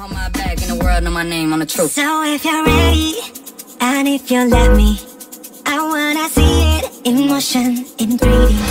on my back and the world know my name on the truth. So if you're ready, and if you let me, I wanna see it in motion, in 3D.